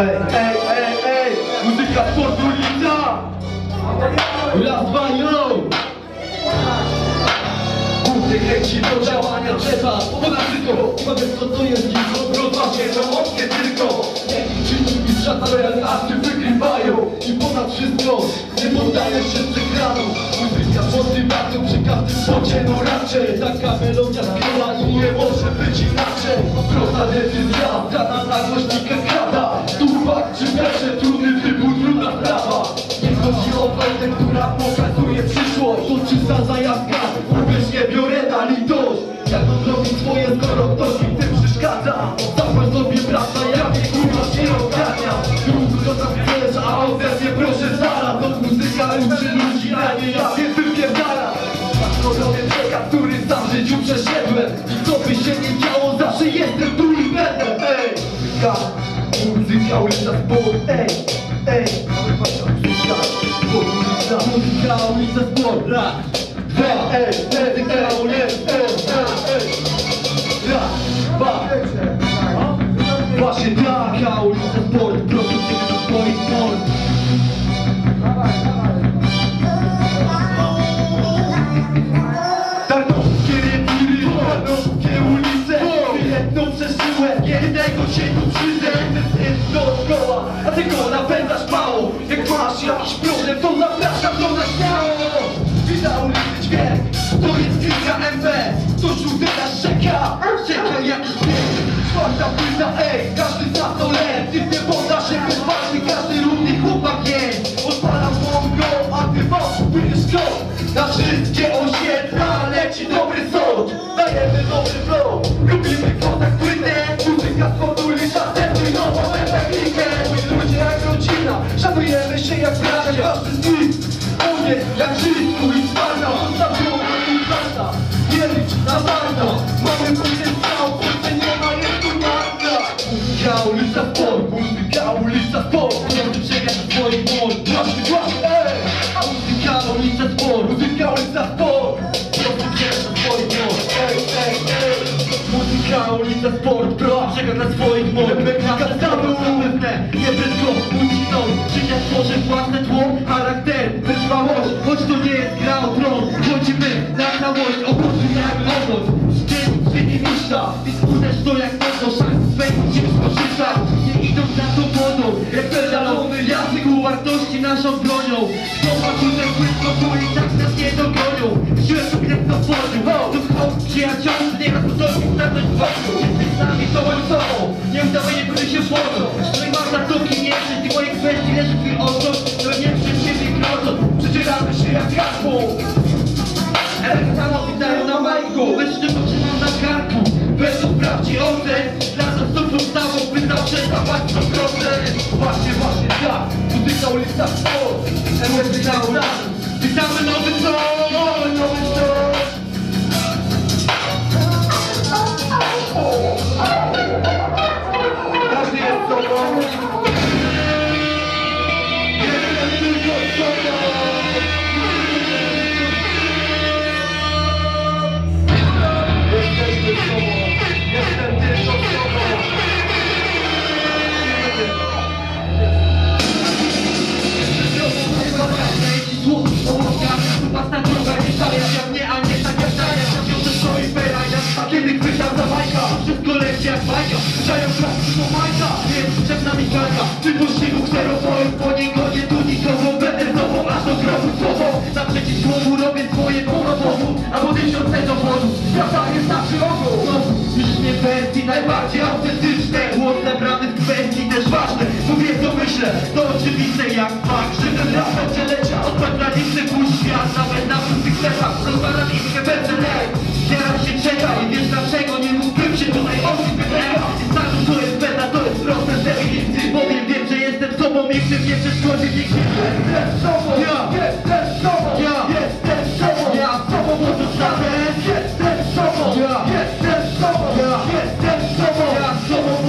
Ej, muzyka sportu ulica. Raz, dwa, yo. Buty kręci do działania trzeba. Ponad wszystko, powiedz co to jest dziś. Rozważnie, to mocnie tylko. Czynnik mistrza talent, a ty wygrywają. I ponad wszystko, nie poddajesz się przegraną. Muzyka z motywacją przy każdym spocie, no raczej. Taka melodia skryła i nie może być inaczej. Prosta decyzja, dana na głośnika krada. Tu fakt czy mecze, trudny wybór, trudna sprawa. Nie chodzi o walkę, która pokazuje przyszłość. To czysta zajawka, uwierz, nie biorę na litość. Jak on robi swoje, skoro ktoś mi w tym przeszkadza? Zapłać sobie praca, ja mnie kurwa się ogarnia. Rób co tam chcesz, a ode mnie proszę zaraz. To muzyka uczy ludzi, a nie ja się wypierdala. Robię przekaz, który sam w życiu przeszedłem. I co by się nie działo, zawsze jestem tu i będę. Muzyka ulica sport, muzyka ulica sport, raz, dwa, muzyka ulica raz, dwa. Właśnie taka ulica sport, proszę ciebie do swoich sport. Tarnowskie rewiry, tarnowskie ulice, jedną przeżyłe, jednego się tu przyjdę. Jest dookoła, a ty go napędzasz mało. Jak masz jakiś problem, to zapraszam do nas śmiało. Wita ulicy dźwięk, to jest kilka MB. To źródła rzeka, czeka jakiś bieg. Czwarta płyta, każdy za to lec. Ty nie poddasz się bezważny, każdy równy chłopak jest. Odpalam bongo, a ty wyjesz go. Na wszystkie osiedla leci dobry sąd. Dajemy dobry flow, lubimy kontakt płytę. Muzyka sportu ulica, tędy nową technikę. Ludzie jak rodzina, szanujemy się jak bracia. Każdy z nich, on jest jak wszystko i twarda. Za drogą i twarda, nie licz na marno. Mamy potencjał, kurczę nie ma, jest tu marka. Muzyka ulica sport, muzyka ulica sport. Proszę przegrać swoich mord. Muzyka ulica sport, muzyka ulica sport. Proszę przegrać swoich mord. Muzyka ulica sport, proszę przegrać swoich mord. Kastawy umysłne, nie prędko uciną. Życia tworzy własne tło, charakter, wytrwałość. Choć to nie jest gra o tron, chodzimy na całość. Owocu jak owoc, szczyt nie mistrza. Więc uderz to jak mocno, szans swego się skorzystać. Nie idą za tą wodą, jak pedalony język uwartości naszą bronią. Kto ma tutaj płytko, to i tak nas nie dogonią. Siłę tu krew na wchodził, to skąd przyjaciół, nieraz udolni stanąć w walku. Jesteś z nami, to moim sobą, nie udawaj, nie bój się wchodzą. Że masz na to kim jesteś, i moich kwestii leży twój osąd. To nie przez siebie grodzą, przedzieramy się jak hasło. Elektronów witają na majku, weź tylko trzymam na karku. Weź to sprawdzi ocen, dla nas to powstało, by zawsze dawać 100%. Właśnie tak, muzyka ulica sport. Witamy nowy coś, nowy coś. Każdy jest sobą. Jeden tylko sobą. Jesteśmy sobą. Jestem tylko sobą. Kiedy chwytam za bajka, wszystko leci jak bajka. Słyszają klasy do majka, więc potrzebna mi walka. Przy pościgu kserofonu, po niego nie tu nikogo. Będę znowu aż do grobu słowo. Naprzeciw słowu robię swoje powodu, albo 1000 dowodów. Prawda jest na przyrogu. Już nie wersji najbardziej autentyczne. Głos zabrany w kwestii też ważne. Mówię co myślę, to oczywiste jak fakt. Że ten rap będzie leciał od granicy pójść świat. Nawet na pustych sklepach, rozwalam ich będę lej. Teraz się czeka i wiesz dlaczego nie mógłbym się tutaj odbić. Staru to jest beta, to jest proste, że nic powiem, wiem, że jestem sobą i w tym nie przeszkodzi nikt. Jestem sobą, jestem sobą, jestem sobą, ja sobą pozostanę. Jestem sobą, jestem sobą, jestem sobą, ja sobą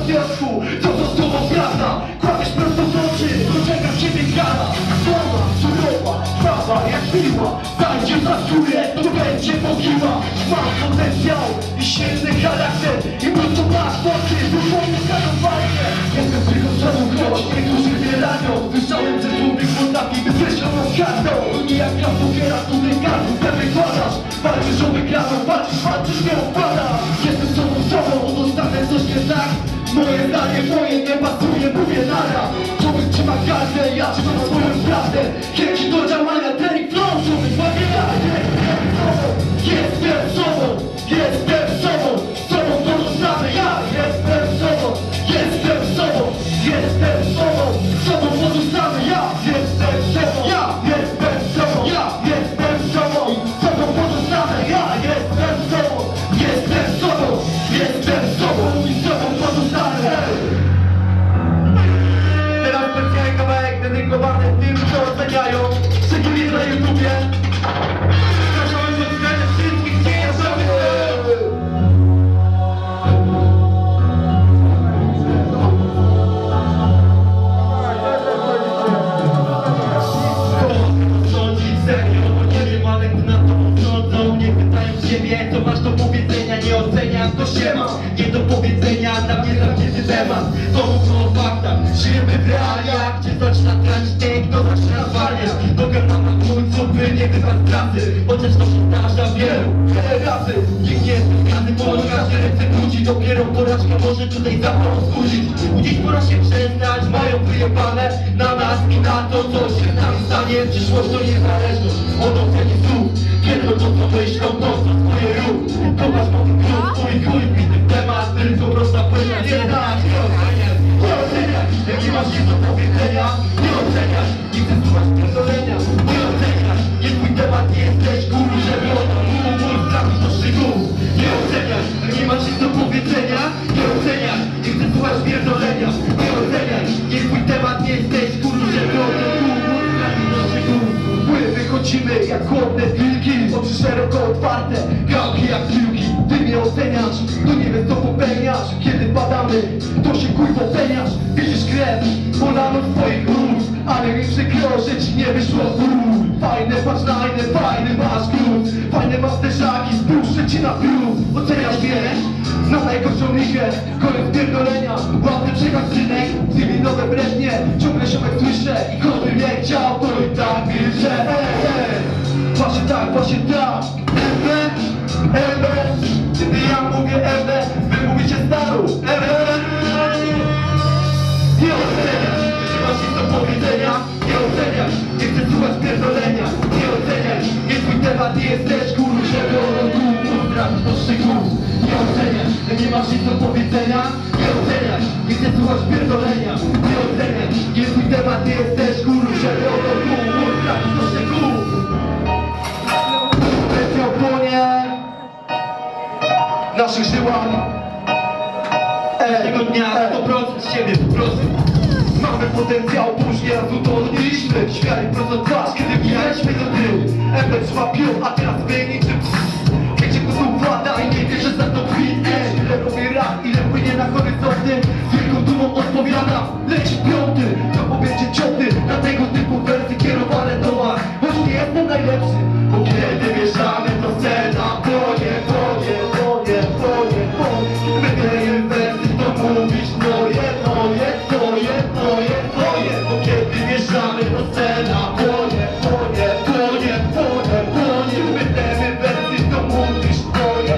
wiorsku, co to słowo prawda? Kładziesz prosto w oczy, doczeka ciebie kara. Słaba, surowa, krwawa jak piła, zajdzie za skórę, to będzie mogiła. Masz potencjał i silny charakter, i po prostu masz mocy, zupełnie skanowanie. Jestem tylko sobą, choć niektórzy mnie ranią. Słyszałem, że człowiek potrafi wykreśloną kartą. To nie jak gra pokiera, tutaj kartą te wykładasz. Walczysz o wygraną, walczysz, nie odpadasz. Jestem sobą, dostanę coś nie tak. Moje zdanie, nie pasuje, mówię nara. Człowiek trzyma kartę, ja trzymam swoją prawdę. Chęci do działania, ten flow, człowiek ma wiarę. Jestem sobą, sobą pozostanę. Ja jestem sobą, sobą pozostanę. Ja jestem sobą, sobą pozostanę. Ja jestem sobą i sobą pozostanę. Teraz specjalny kawałek dedykowany tym, co oceniają, szczególnie na YouTubie. Zapraszamy do względu wszystkich dziejących. Co masz do powiedzenia, nie oceniam, to się ma. Nie do powiedzenia, dla mnie zamknięty temat. To mówmy o faktach, żyjemy w realiach. Gdzie zaczyna tracić ten, kto zaczyna zwalniać. Dogadam na końcu, by nie wybrać pracy. Chociaż to się zdarza wielu razy. Nikt nie jest bezkarny, bo każdy ręce kłóci. Dopiero porażka może tutaj zawsze skrócić. Gdzieś pora się przestać, mają wyjebane na nas i na to, co się z nami stanie. Przyszłość to niezależność od oceny słów. Kiedy to co myślą, to co swoje rób. Popatrz po tym twój bity temat. Tylko prosta płyna, nie znać, nie oceniać. Jaki masz nic do powiedzenia, nie oceniać. Nie chcę słuchać pierdolenia, nie oceniać. Nie twój temat, nie jesteś guru, żeby o to mur trafić do szczegółów. Nie oceniać, nie masz nic do powiedzenia, nie oceniać. Nie chcę słuchać pierdolenia, nie oceniać. Nie twój temat, nie jesteś guru, żeby o to mur trafić do szczegółów. Wychodzimy jak głodne wilki, oczy szeroko otwarte, gałki jak piłki. Ty mnie oceniasz, to nie wiesz co popełniasz. Kiedy padamy, to się kurwo peniasz. Widzisz krew, polano twoich ust, ale mi przykro, że ci nie wyszło z ust. Fajne patrz na inne, fajny masz gruz. Fajne masz te szaki, spuszczę ci na plus. Oceniasz mnie? Znam najgorszą ligę, koniec pierdolenia. Łapny przekaz rynek, cywilnowe brednie. Ciągle się jak słyszę i choćby nie chciał, to i tak milczę. Właśnie tak, kiedy ja mówię wy mówicie staru. Nie oceniasz, nie masz nic do powiedzenia. Nie oceniasz, nie chcę słuchać pierdolenia. Nie oceniasz, nie twój temat, nie jesteś guru, żeby o trafić do szczegółów. Nie oceniasz, nie masz nic do powiedzenia. Nie oceniasz, nie chcę słuchać pierdolenia. Nie oceniasz, nie twój temat, nie jesteś guru, żeby o trafić do szczegółów. Presja płonie w naszych żyłach. Tego dnia 100% z siebie po prostu. Mamy potencjał, później raz udowodniliśmy. Świary prosto twarz, kiedy mijaliśmy do tyłu. Efekt złapił, a teraz wyjmij czy wiecie kto tu włada i nie wierzę za to kwit. Ile robię rap, ile płynie na horyzonty. Z wielką dumą odpowiada, leci piąty. To powiecie cioty, na tego typu wersje kierowane do was. Choć nie jestem najlepszy, bo kiedy mieszamy to scena płonie. Wydaje wersy, to mówisz moje. Bo kiedy mieszamy to scena płonie. Wydaje wersy, to mówisz moje.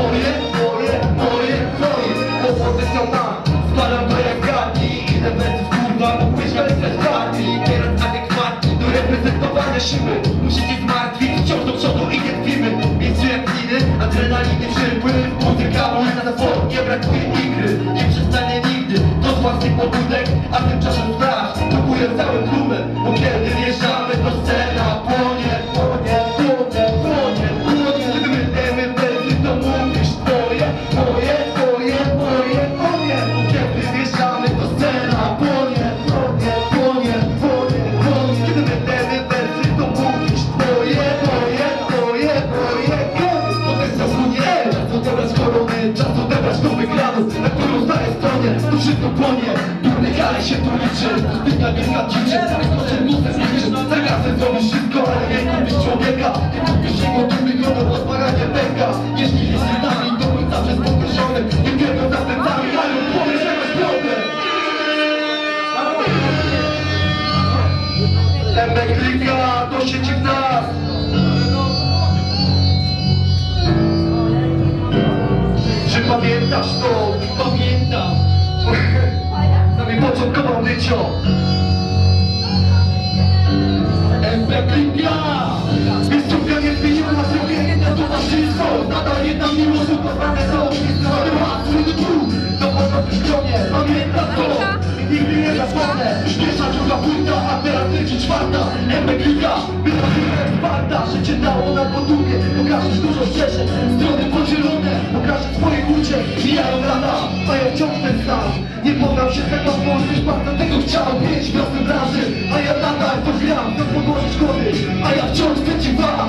Bo potencjał mam, składam to jak gadni. Ile wersów kurwa, mógłbyś napisać bardziej. Teraz adekwatni do reprezentowania siły. Musicie zmartwić, wciąż do przodu i nie tkwimy. Więc jak liny, adrenaliny przypływ. Muzyka ulna na sport, nie brakuje ikry. Nie przestanę nigdy, to z własnych pobudek. A tymczasem sprawdź, blokuję całym klubem. Bo kiedy wjeżdżamy, to scena płonie. Kiedy wydajemy wersy, to mówisz moje. Bo kiedy wjeżdżamy, to scena płonie. Kiedy wydajemy wersy, to mówisz moje. Potencjał płynie, czas odebrać korony, czas odebrać do wygranu, na którą zdaję stronę. płonie, to wszystko płonie. Durny kale się tu liczy, zbytna wielka dziczy. Skoczę muszę zmienić, za kasę zrobisz wszystko, ale nie kupisz człowieka. Nie kupisz jego dumy, honor, odparanie pęka. Jeśli jest z nami, to bądź zawsze spokojony. Nie wiedzą za plecami, ale powiesz, że masz problem. Lembek klika, to siedzi w nas. Czy pamiętasz to? Pamiętam. Nami początkował Nycio. Lembek klika. Miejscówka nie zmieniła na sobie, to towarzystwo. Nadal jedna miłość, ukochane są. Ale łatwy dół, to po nowym stronie. Pamiętam to. Nigdy nie zapomnę. Pierwsza, druga płyta, a teraz trzecia, czwarta. Lembek klika. Była Sparta, życie dało nam podumie. Pokażesz dużo ścieżek, strony podzielone. Pokażę twoje ucie, mijają lata, a ja wciąż ten sam. Nie poddam się tego, bo już bardzo tego chciał. 5 wiosny branży, a ja nadal to gram. To podłoże szkody, a ja wciąż chcę ci wam.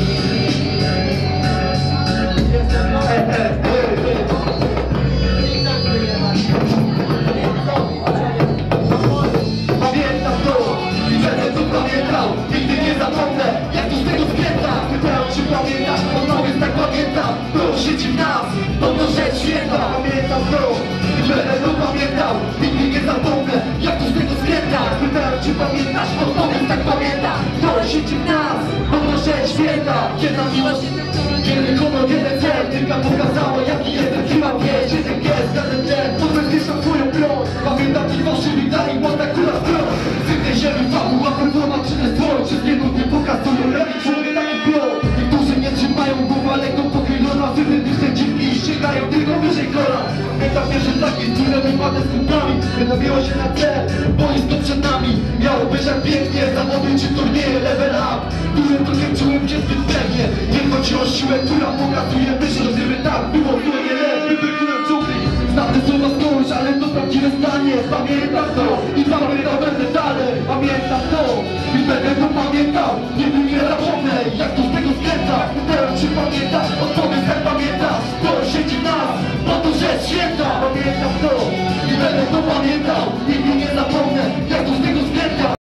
Pamiętam to i będę to pamiętał. Nigdy nie zapomnę, jak to z tego skręta. Pytałem, czy pamiętasz, odpowiedz tak pamiętam. Proszę ci w nas, podnoszę święta. Pamiętam to i będę to pamiętał. Nigdy nie zapomnę, jak to z tego skręta. Pytałem, czy pamiętasz, odpowiedz tak pamiętam. Proszę ci w nas, podnoszę święta. Jedna miłość, jeden honor, jeden cel. Tylko pokazała, jaki jeden chyba wiesz. Jeden gest, jeden ten, podwędniszą twoją broń. Pamiętam ci fałszywi dali, łata kula stron. Z tej ziemi fabuła, performa, przynest dwoń. Wszystkie nudnie pokazują, lepiej człowiek taki plon. Niektórzy nie trzymają głowa, lekko pochylona. Wydydyczne dziwki i sięgają tylko wyżej kolan. Pamiętam pierwszy taki, z którym wypadę z kumplami. Wydobiło się na cel, boisko przed nami. Miało być jak pięknie, zawody czy turnieje, level up. Którym trochę czułem się zbyt pewnie. Nie chodzi o siłę, która pokazuje myśl, że gdyby tak było, to nie lepiej wykrólem dżungli. Znam te słowa skądś, ale to prawdziwe zdanie. Pamiętam to i pamiętam będę dalej. Pamiętam to i będę to pamiętał. Nigdy nie zapomnę, jak to z tego skręca. Teraz czy pamiętasz,